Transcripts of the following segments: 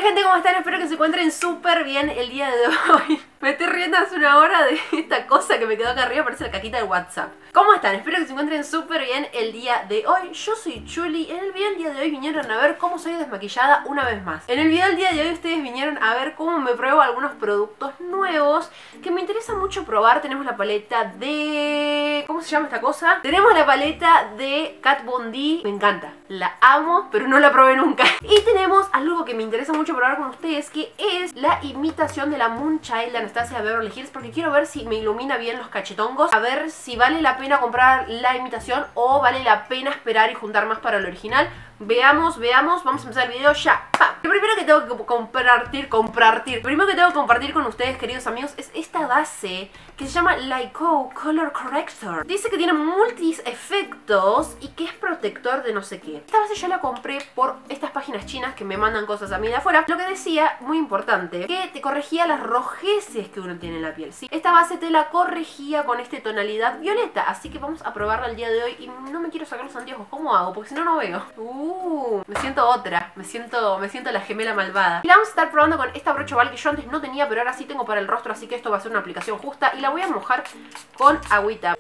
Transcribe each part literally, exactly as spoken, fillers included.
gente, ¿cómo están? Espero que se encuentren súper bien el día de hoy. Me estoy riendo hace una hora de esta cosa que me quedó acá arriba, parece la caquita de WhatsApp. ¿Cómo están? Espero que se encuentren súper bien el día de hoy. Yo soy Chuli. En el video del día de hoy vinieron a ver cómo soy desmaquillada una vez más. En el video del día de hoy ustedes vinieron a ver cómo me pruebo algunos productos nuevos que me interesa mucho probar. Tenemos la paleta de... ¿cómo se llama esta cosa? Tenemos la paleta de Kat Von D. Me encanta. La amo, pero no la probé nunca. Y tenemos algo que me interesa mucho probar con ustedes, que es la imitación de la Moonchild de Anastasia Beverly Hills, porque quiero ver si me ilumina bien los cachetongos, a ver si vale la pena comprar la imitación o vale la pena esperar y juntar más para el original. Veamos, veamos, vamos a empezar el video ya. ¡Pam! Lo primero que tengo que compartir, compartir, lo primero que tengo que compartir con ustedes, queridos amigos, es esta base que se llama Lyko Color Corrector. Dice que tiene multis efectos y que es protector de no sé qué. Esta base yo la compré por estas páginas chinas que me mandan cosas a mí de afuera. Lo que decía, muy importante, que te corregía las rojeces que uno tiene en la piel, ¿sí? Esta base te la corregía con esta tonalidad violeta, así que vamos a probarla el día de hoy. Y no me quiero sacar los anteojos, ¿cómo hago? Porque si no, no veo. Uh, me siento otra, me siento, me siento la gemela malvada. Y la vamos a estar probando con esta brocha oval que yo antes no tenía, pero ahora sí tengo para el rostro, así que esto va a ser una aplicación justa. Y la voy a mojar con agüita.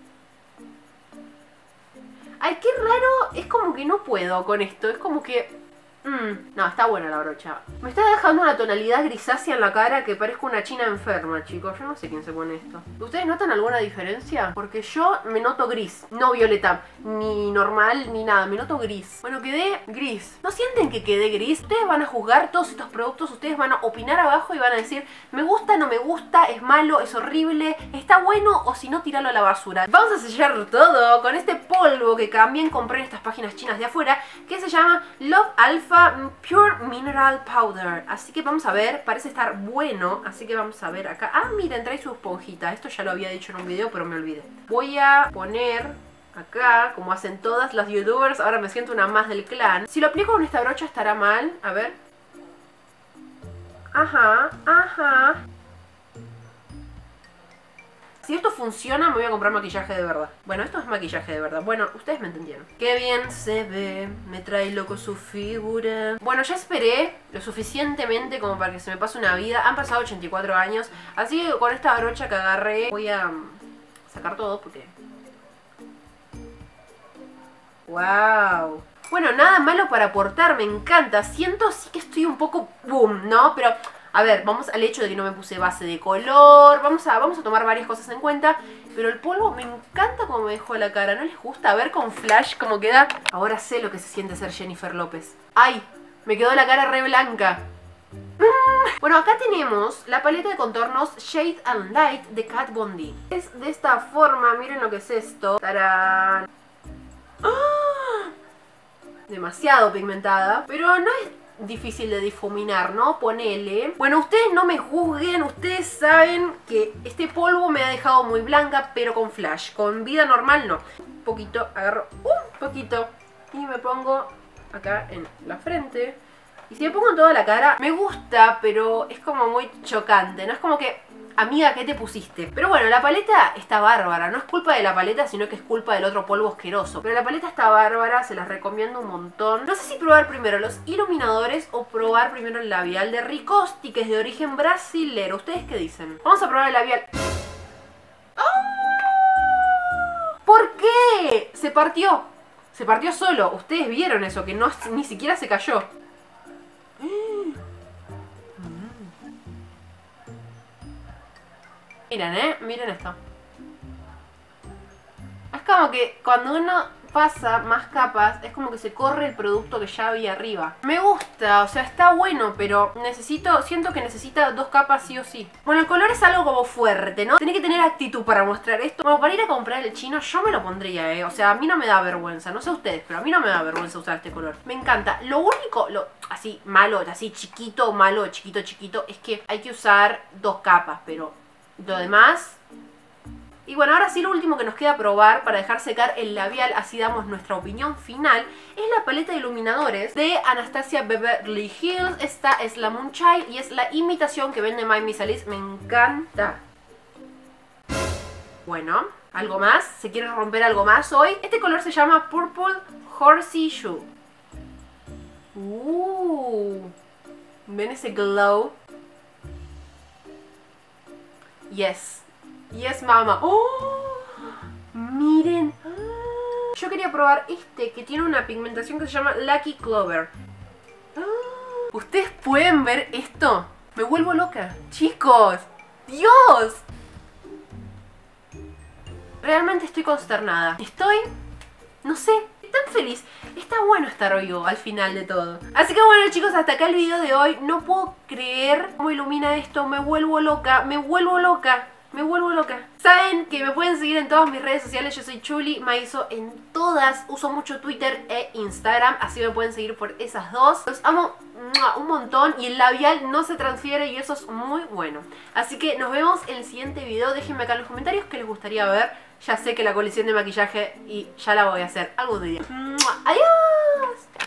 Ay, qué raro, es como que no puedo con esto, es como que... Mm, no, está buena la brocha. Me está dejando una tonalidad grisácea en la cara que parezco una china enferma, chicos. Yo no sé quién se pone esto. ¿Ustedes notan alguna diferencia? Porque yo me noto gris, no violeta, ni normal, ni nada. Me noto gris. Bueno, quedé gris. ¿No sienten que quedé gris? Ustedes van a juzgar todos estos productos, ustedes van a opinar abajo y van a decir me gusta, no me gusta, es malo, es horrible, está bueno, o si no, tirarlo a la basura. Vamos a sellar todo con este polvo que también compré en estas páginas chinas de afuera, que se llama Love Alpha Pure Mineral Powder. Así que vamos a ver, parece estar bueno, así que vamos a ver acá. Ah, miren, trae su esponjita. Esto ya lo había dicho en un video, pero me olvidé. Voy a poner acá, como hacen todas las youtubers. Ahora me siento una más del clan. Si lo aplico con esta brocha estará mal. A ver. Ajá, ajá. Si esto funciona, me voy a comprar maquillaje de verdad. Bueno, esto es maquillaje de verdad. Bueno, ustedes me entendieron. Qué bien se ve. Me trae loco su figura. Bueno, ya esperé lo suficientemente como para que se me pase una vida. Han pasado ochenta y cuatro años. Así que con esta brocha que agarré voy a sacar todo porque... ¡Wow! Bueno, nada malo para aportar. Me encanta. Siento sí que estoy un poco boom, ¿no? Pero... a ver, vamos al hecho de que no me puse base de color. Vamos a, vamos a tomar varias cosas en cuenta. Pero el polvo me encanta cómo me dejó la cara. ¿No les gusta? A ver con flash cómo queda. Ahora sé lo que se siente ser Jennifer López. ¡Ay! Me quedó la cara re blanca. Bueno, acá tenemos la paleta de contornos Shade and Light de Kat Von D. Es de esta forma. Miren lo que es esto. ¡Tarán! ¡Ah! Demasiado pigmentada. Pero no es... difícil de difuminar, ¿no? Ponele. Bueno, ustedes no me juzguen, ustedes saben que este polvo me ha dejado muy blanca, pero con flash. Con vida normal no. Un poquito, agarro un poquito y me pongo acá en la frente. Y si me pongo en toda la cara, me gusta, pero es como muy chocante, ¿no? Es como que... amiga, ¿qué te pusiste? Pero bueno, la paleta está bárbara. No es culpa de la paleta, sino que es culpa del otro polvo asqueroso. Pero la paleta está bárbara, se las recomiendo un montón. No sé si probar primero los iluminadores o probar primero el labial de Ricosti, que es de origen brasilero. ¿Ustedes qué dicen? Vamos a probar el labial. ¡Oh! ¿Por qué? Se partió. Se partió solo. Ustedes vieron eso, que no, ni siquiera se cayó. Miren, eh, miren esto. Es como que cuando uno pasa más capas, es como que se corre el producto que ya había arriba. Me gusta, o sea, está bueno, pero necesito, siento que necesita dos capas sí o sí. Bueno, el color es algo como fuerte, ¿no? Tenés que tener actitud para mostrar esto. Como para ir a comprar el chino, yo me lo pondría, eh. O sea, a mí no me da vergüenza, no sé ustedes, pero a mí no me da vergüenza usar este color. Me encanta. Lo único, lo así malo, así chiquito, malo, chiquito, chiquito, es que hay que usar dos capas, pero... lo demás... Y bueno, ahora sí lo último que nos queda probar para dejar secar el labial, así damos nuestra opinión final, es la paleta de iluminadores de Anastasia Beverly Hills. Esta es la Moonchild y es la imitación que vende My Miss Alice. Me encanta. Bueno, ¿algo más? ¿Se quiere romper algo más hoy? Este color se llama Purple Horseshoe. Uh. ¿Ven ese glow? Yes. Yes, mama. ¡Oh! Miren. Yo quería probar este que tiene una pigmentación que se llama Lucky Clover. ¿Ustedes pueden ver esto? Me vuelvo loca. Chicos. ¡Dios! Realmente estoy consternada. Estoy... no sé, tan feliz. Está bueno estar vivo al final de todo. Así que bueno, chicos, hasta acá el video de hoy. No puedo creer cómo ilumina esto. Me vuelvo loca, me vuelvo loca. Me vuelvo loca. Saben que me pueden seguir en todas mis redes sociales. Yo soy Chuli Maizo en todas. Uso mucho Twitter e Instagram, así me pueden seguir por esas dos. Los amo un montón y el labial no se transfiere y eso es muy bueno. Así que nos vemos en el siguiente video. Déjenme acá en los comentarios qué les gustaría ver. Ya sé que la colección de maquillaje y ya la voy a hacer algún día. Adiós.